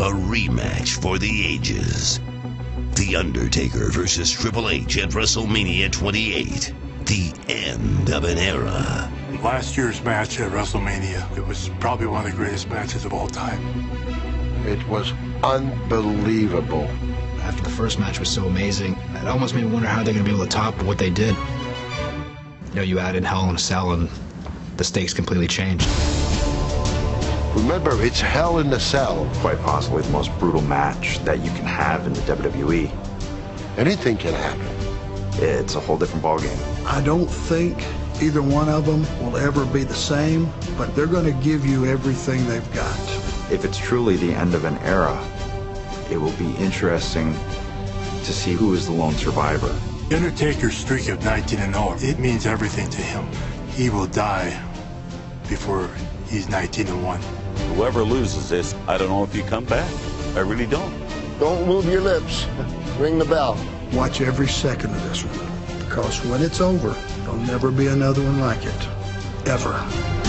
A rematch for the ages. The Undertaker versus Triple H at WrestleMania 28. The end of an era. Last year's match at WrestleMania, it was probably one of the greatest matches of all time. It was unbelievable. After the first match was so amazing, it almost made me wonder how they're going to be able to top what they did. You know, you add in Hell in a Cell and the stakes completely changed. Remember, it's Hell in a Cell. Quite possibly the most brutal match that you can have in the WWE. Anything can happen. It's a whole different ballgame. I don't think either one of them will ever be the same, but they're going to give you everything they've got. If it's truly the end of an era, it will be interesting to see who is the lone survivor. The Undertaker's streak of 19-0, it means everything to him. He will die before he's 19-1. Whoever loses this, I don't know if you come back. I really don't. Don't move your lips. Ring the bell. Watch every second of this one, because when it's over, there'll never be another one like it. Ever.